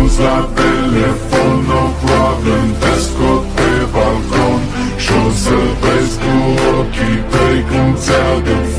la telefon, no problem, te scot pe balcon și o să vezi cu ochii tăi cum ți-aduc